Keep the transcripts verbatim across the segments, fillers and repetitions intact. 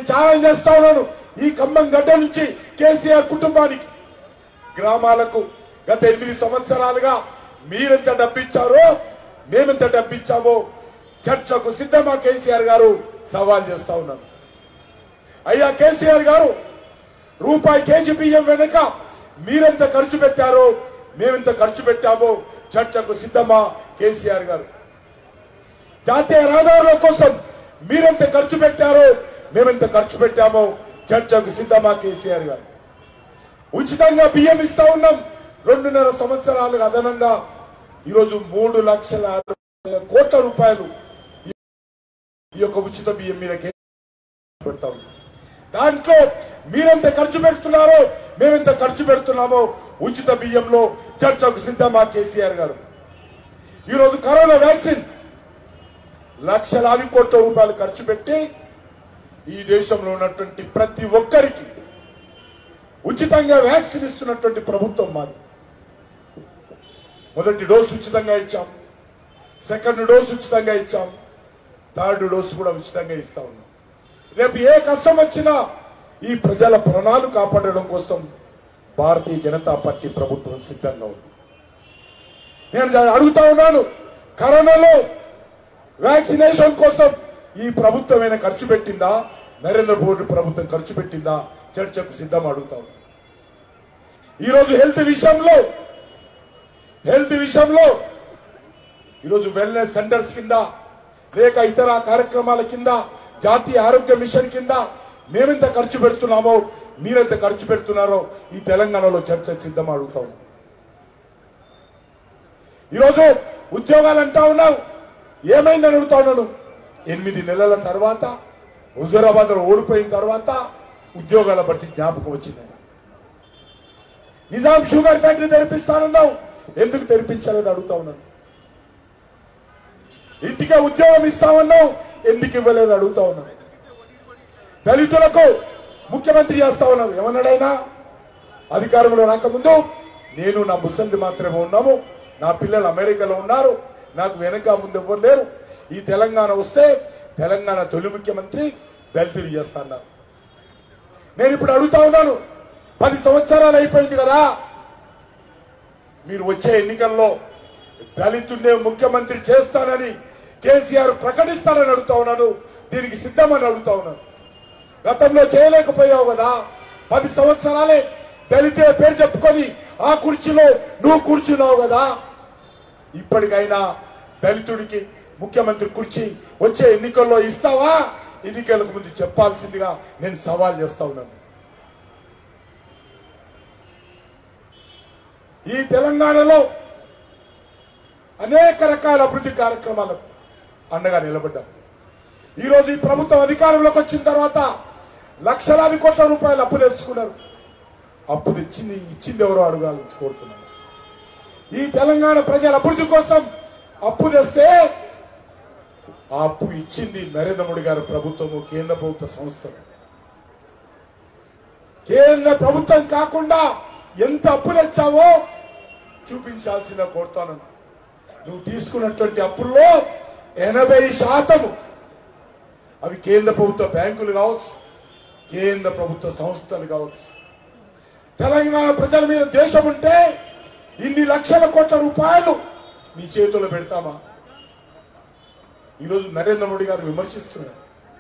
Challenge చేస్తా ఉన్నాను ఈ ఖమ్మం గడ్డ నుంచి కేసీఆర్ కుటుంబానికి గ్రామాలకు గత ఎనిమిది సంవత్సరాలుగా మీరెంత డబ్బిచ్చారో మేమెంత డబ్బిచ్చామో చర్చకు సిద్ధమా కేసీఆర్ గారు సవాల్ చేస్తా ఉన్నాను. అయ్యా కేసీఆర్ గారు రూపాయి కేజీ బియ్యం వెనుక మీరెంత ఖర్చు పెట్టారో మేమెంత ఖర్చు పెట్టామో చర్చకు సిద్ధమా కేసీఆర్ గారు. జాతీయ రహదారుల కోసం మీరెంత ఖర్చు పెట్టారో మేమెంత ఖర్చు పెట్టామో చర్చకు సిద్ధమా కేసీఆర్ గారు. ఉచితంగా బియ్యం ఇస్తా ఉన్నాం రెండున్నర సంవత్సరాలు అదనంగా ఈరోజు మూడు లక్షల కోట్ల రూపాయలు ఈ యొక్క ఉచిత బియ్యం మీద పెడతా ఉన్నాం. దాంట్లో మీరెంత ఖర్చు పెడుతున్నారో మేమెంత ఖర్చు పెడుతున్నామో ఉచిత బియ్యంలో చర్చకు సిద్ధమా కేసీఆర్ గారు. ఈరోజు కరోనా వ్యాక్సిన్ లక్షలాది కోట్ల రూపాయలు ఖర్చు పెట్టి ఈ దేశంలో ఉన్నటువంటి ప్రతి ఒక్కరికి ఉచితంగా వ్యాక్సిన్ ఇస్తున్నటువంటి ప్రభుత్వం మాది. మొదటి డోసు ఉచితంగా ఇచ్చాం, సెకండ్ డోసు ఉచితంగా ఇచ్చాం, థర్డ్ డోసు కూడా ఉచితంగా ఇస్తా ఉన్నాం. రేపు ఏ కష్టం వచ్చినా ఈ ప్రజల ప్రాణాలు కాపాడడం కోసం భారతీయ జనతా పార్టీ ప్రభుత్వం సిద్ధంగా ఉంది. నేను అడుగుతా ఉన్నాను, కరోనాలో వ్యాక్సినేషన్ కోసం ఈ ప్రభుత్వం ఏమైనా ఖర్చు పెట్టిందా? నరేంద్ర మోడీ ప్రభుత్వం ఖర్చు పెట్టిందా? చర్చకు సిద్ధం అడుగుతా ఉన్నాను. ఈరోజు హెల్త్ విషయంలో హెల్త్ విషయంలో ఈరోజు వెల్నెస్ సెంటర్స్ కింద లేక ఇతర కార్యక్రమాల కింద జాతీయ ఆరోగ్య మిషన్ కింద మేమెంత ఖర్చు పెడుతున్నామో మీరెంత ఖర్చు పెడుతున్నారో ఈ తెలంగాణలో చర్చకు సిద్ధం అడుగుతా ఉన్నాం. ఈరోజు ఉద్యోగాలు అంటా ఉన్నావు, ఏమైందని అడుగుతా ఉన్నాను. ఎనిమిది నెలల తర్వాత హుజూరాబాద్ లో ఓడిపోయిన తర్వాత ఉద్యోగాల బట్టి జ్ఞాపకం వచ్చింది. నిజాం షుగర్ ఫ్యాక్టరీ తెరిపిస్తానన్నావు, ఎందుకు తెరిపించలేదు అడుగుతా ఉన్నాను. ఇంటికే ఉద్యోగం ఇస్తామన్నావు, ఎందుకు ఇవ్వలేదు అడుగుతా ఉన్నాను. దళితులకు ముఖ్యమంత్రి చేస్తా ఉన్నావు, ఏమన్నాడైనా అధికారంలో రాకముందు నేను నా ముసలిది మాత్రమే ఉన్నాము, నా పిల్లలు అమెరికాలో ఉన్నారు, నాకు వెనక ముందు ఎవ్వరు లేరు, ఈ తెలంగాణ వస్తే తెలంగాణ తొలి ముఖ్యమంత్రి దళితులు చేస్తాన్నారు. నేను ఇప్పుడు అడుగుతా ఉన్నాను, పది సంవత్సరాలు అయిపోయింది కదా, మీరు వచ్చే ఎన్నికల్లో దళితుడినే ముఖ్యమంత్రి చేస్తానని కేసీఆర్ ప్రకటిస్తానని అడుగుతా ఉన్నాను. దీనికి సిద్ధమని అడుగుతా ఉన్నాను. గతంలో చేయలేకపోయావు కదా, పది సంవత్సరాలే దళితుల పేరు చెప్పుకొని ఆ కుర్చీలో నువ్వు కూర్చున్నావు కదా, ఇప్పటికైనా దళితుడికి ముఖ్యమంత్రి కుర్చీ వచ్చే ఎన్నికల్లో ఇస్తావా? ఎన్నికలకు ముందు చెప్పాల్సిందిగా నేను సవాల్ చేస్తా ఉన్నాను. ఈ తెలంగాణలో అనేక రకాల అభివృద్ధి కార్యక్రమాలకు అండగా నిలబడ్డాం. ఈరోజు ఈ ప్రభుత్వం అధికారంలోకి వచ్చిన తర్వాత లక్షలాది కోట్ల రూపాయలు అప్పు తెచ్చుకున్నారు. అప్పు తెచ్చింది ఇచ్చింది ఎవరో అడగాలని కోరుతున్నాను. ఈ తెలంగాణ ప్రజల అభివృద్ధి కోసం అప్పు తెస్తే ఆ అప్పు ఇచ్చింది నరేంద్ర మోడీ గారి ప్రభుత్వము, కేంద్ర ప్రభుత్వ సంస్థలు. కేంద్ర ప్రభుత్వం కాకుండా ఎంత అప్పు తెచ్చావో చూపించాల్సిన కోరుతాను. నువ్వు తీసుకున్నటువంటి అప్పుల్లో ఎనభై శాతము అవి కేంద్ర ప్రభుత్వ బ్యాంకులు కావచ్చు, కేంద్ర ప్రభుత్వ సంస్థలు కావచ్చు. తెలంగాణ ప్రజల మీద దేశం ఉంటే ఇన్ని లక్షల కోట్ల రూపాయలు నీ చేతుల్లో పెడతామా? ఈరోజు నరేంద్ర మోడీ గారు విమర్శిస్తున్నారు.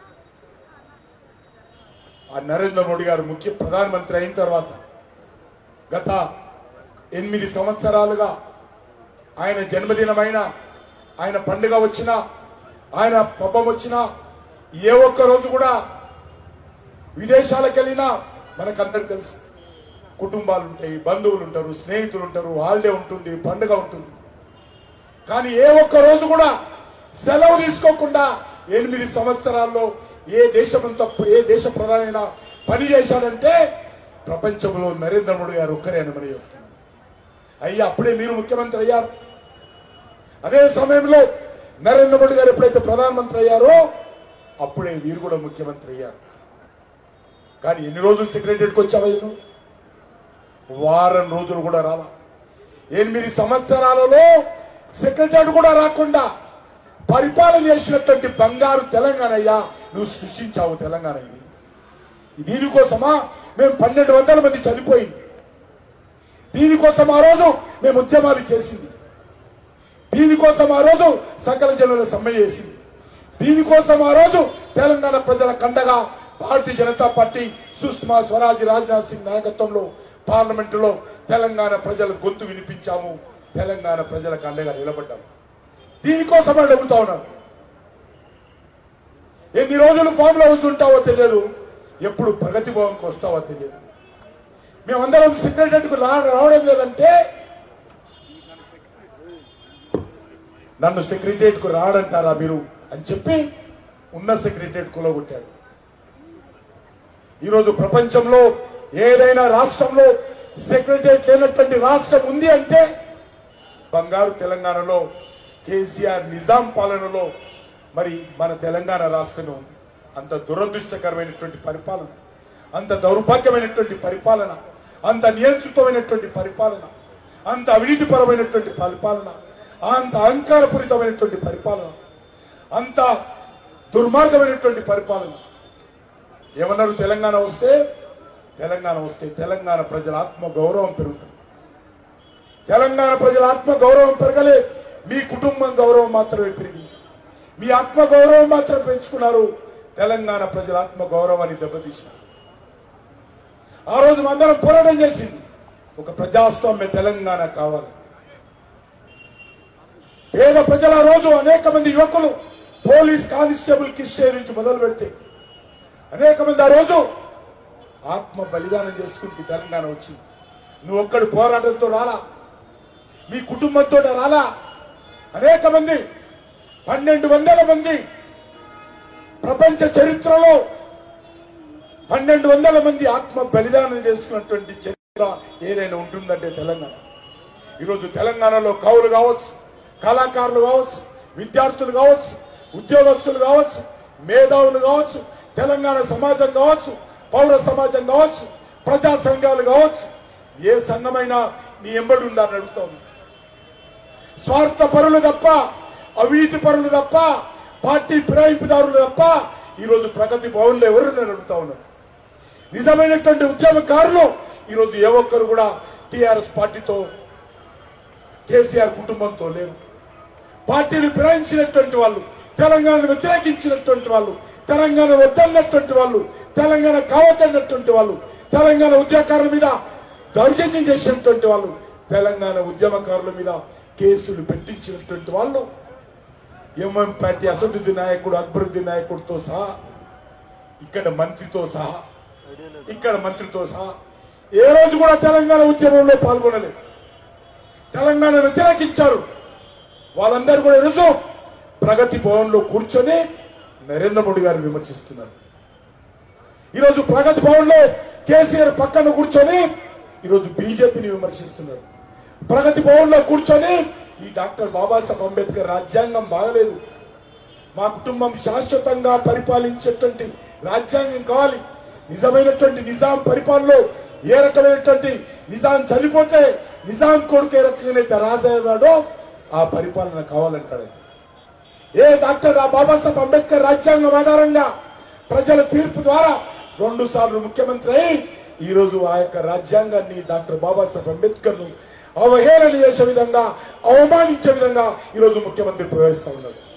ఆ నరేంద్ర మోడీ గారు ముఖ్య ప్రధానమంత్రి అయిన తర్వాత గత ఎనిమిది సంవత్సరాలుగా ఆయన జన్మదినమైన, ఆయన పండుగ వచ్చినా, ఆయన పబ్బం వచ్చినా ఏ ఒక్క రోజు కూడా విదేశాలకు వెళ్ళినా మనకందరికి తెలుసు, కుటుంబాలు ఉంటాయి, బంధువులు ఉంటారు, స్నేహితులు ఉంటారు, హాలిడే ఉంటుంది, పండుగ ఉంటుంది. కానీ ఏ ఒక్క రోజు కూడా సెలవు తీసుకోకుండా ఎనిమిది సంవత్సరాల్లో ఏ దేశమంతా ఏ దేశ ప్రధానైనా పని చేశాడంటే ప్రపంచంలో నరేంద్ర మోడీ గారు ఒక్కరే అని మనం చేస్తున్నాం. అయ్యా అప్పుడే మీరు ముఖ్యమంత్రి అయ్యారు. అదే సమయంలో నరేంద్ర మోడీ గారు ఎప్పుడైతే ప్రధానమంత్రి అయ్యారో అప్పుడే వీరు కూడా ముఖ్యమంత్రి అయ్యారు. కానీ ఎన్ని రోజులు సెక్రటరీకి వచ్చావయ్యను? వారం రోజులు కూడా రాలా. ఎనిమిది సంవత్సరాలలో సెక్రటరీ కూడా రాకుండా పరిపాలన చేసినటువంటి బంగారు తెలంగాణ అయ్యా నువ్వు సృష్టించావు తెలంగాణ. ఇది దీనికోసమా మేము పన్నెండు వందల మంది చనిపోయింది, దీనికోసం ఆ రోజు మేము ఉద్యమాలు చేసింది, దీనికోసం ఆ రోజు సకల జనుల సమ్మె చేసింది, దీనికోసం ఆ రోజు తెలంగాణ ప్రజల కండగా భారతీయ జనతా పార్టీ సుష్మా స్వరాజ్ రాజ్నాథ్ సింగ్ నాయకత్వంలో పార్లమెంటులో తెలంగాణ ప్రజల గొంతు వినిపించాము, తెలంగాణ ప్రజలకు అండగా నిలబడ్డాము. దీనికోసం అడుగుతా ఉన్నాను. ఎన్ని రోజులు ఫామ్ లో ఉంటావో తెలియదు, ఎప్పుడు ప్రగతి భవన్కి వస్తావో తెలియదు. మేమందరం సెక్రటరీకి రావడం లేదంటే నన్ను సెక్రటరియట్ కు రాడంటారా మీరు అని చెప్పి ఉన్న సెక్రటరియట్ కూలగొట్టాడు. ఈరోజు ప్రపంచంలో ఏదైనా రాష్ట్రంలో సెక్రటరియట్ లేనటువంటి రాష్ట్రం ఉంది అంటే బంగారు తెలంగాణలో కేసీఆర్ నిజాం పాలనలో మరి మన తెలంగాణ రాష్ట్రమే ఉంది. అంత దురదృష్టకరమైనటువంటి పరిపాలన, అంత దౌర్భాగ్యమైనటువంటి పరిపాలన, అంత నియంత్రితమైనటువంటి పరిపాలన, అంత అవినీతిపరమైనటువంటి పరిపాలన, అంత అహంకారపూరితమైనటువంటి పరిపాలన, అంత దుర్మార్గమైనటువంటి పరిపాలన. ఏమన్నారు? తెలంగాణ వస్తే తెలంగాణ వస్తే తెలంగాణ ప్రజల ఆత్మ గౌరవం పెరుగుతుంది. తెలంగాణ ప్రజల ఆత్మ గౌరవం పెరగలే, మీ కుటుంబం గౌరవం మాత్రమే పెరిగింది. మీ ఆత్మ గౌరవం మాత్రం పెంచుకున్నారు, తెలంగాణ ప్రజల ఆత్మ గౌరవాన్ని దెబ్బతీశారు. ఆ రోజు అందరం పోరాటం చేసింది, ఒక ప్రజాస్వామ్య తెలంగాణ కావాలి. పేద ప్రజల రోజు అనేక మంది యువకులు పోలీస్ కానిస్టేబుల్ కి నుంచి మొదలు పెడితే అనేక మంది ఆ రోజు ఆత్మ బలిదానం చేసుకుంటూ తెలంగాణ వచ్చింది. నువ్వు ఒక్కడు పోరాటంతో రాలా, మీ కుటుంబంతో రాలా, అనేక మంది పన్నెండు వందల మంది ప్రపంచ చరిత్రలో పన్నెండు వందల మంది ఆత్మ బలిదానం చేసుకున్నటువంటి చరిత్ర ఏదైనా ఉంటుందంటే తెలంగాణ. ఈరోజు తెలంగాణలో కవులు కావచ్చు, కళాకారులు కావచ్చు, విద్యార్థులు కావచ్చు, ఉద్యోగస్తులు కావచ్చు, మేధావులు కావచ్చు, తెలంగాణ సమాజం కావచ్చు, పౌర సమాజం కావచ్చు, ప్రజా సంఘాలు కావచ్చు, ఏ సంఘమైనా నీ ఎంబడి ఉందని అడుగుతాను. స్వార్థ పరులు తప్ప, అవినీతి పరులు తప్ప, పార్టీ ఫిరాయింపుదారులు తప్ప ఈరోజు ప్రగతి భవన్లో ఎవరు నేను అడుగుతా ఉన్నాను. నిజమైనటువంటి ఉద్యమకారులు ఈరోజు ఏ ఒక్కరు కూడా టీఆర్ఎస్ పార్టీతో, కేసీఆర్ కుటుంబంతో లేరు. పార్టీని ఫిరాయించినటువంటి వాళ్ళు, తెలంగాణను వ్యతిరేకించినటువంటి వాళ్ళు, తెలంగాణ వద్దన్నటువంటి వాళ్ళు, తెలంగాణ కావద్దన్నటువంటి వాళ్ళు, తెలంగాణ ఉద్యమకారుల మీద దౌర్జన్యం చేసినటువంటి వాళ్ళు, తెలంగాణ ఉద్యమకారుల మీద కేసులు పెట్టించినటువంటి వాళ్ళు, ఎంఎం పార్టీ అసదుద్దీన్ నాయకుడు, అక్బరుద్దీన్ నాయకుడితో సహా, ఇక్కడ మంత్రితో సహా ఇక్కడ మంత్రితో సహా ఏ రోజు కూడా తెలంగాణ ఉద్యమంలో పాల్గొనలేదు. తెలంగాణ వ్యతిరేకించారు. వాళ్ళందరూ కూడా ఈరోజు ప్రగతి భవన్లో కూర్చొని నరేంద్ర మోడీ గారిని విమర్శిస్తున్నారు. ఈరోజు ప్రగతి భవన్లో కేసీఆర్ పక్కన కూర్చొని ఈరోజు బీజేపీని విమర్శిస్తున్నారు. ప్రగతి భవన్లో కూర్చొని ఈ డాక్టర్ బాబాసాహెబ్ అంబేద్కర్ రాజ్యాంగం బాగలేదు, మా కుటుంబం శాశ్వతంగా పరిపాలించేటువంటి రాజ్యాంగం కావాలి, నిజమైనటువంటి నిజాం పరిపాలనలో ఏ రకమైనటువంటి నిజాం చనిపోతే నిజాం కొడుకు ఏ రకంగానైతే రాజయ్యాడో ఆ పరిపాలన కావాలంటాడు. ఏ డాక్టర్ ఆ బాబాసాహెబ్ అంబేద్కర్ రాజ్యాంగం ఆధారంగా ప్రజల తీర్పు ద్వారా రెండు సార్లు ముఖ్యమంత్రి అయి ఈరోజు ఆ యొక్క రాజ్యాంగాన్ని, డాక్టర్ బాబాసాహెబ్ అంబేద్కర్ ను అవహేళన చేసే విధంగా, అవమానించే విధంగా ఈరోజు ముఖ్యమంత్రి ప్రవేశిస్తా ఉన్నారు.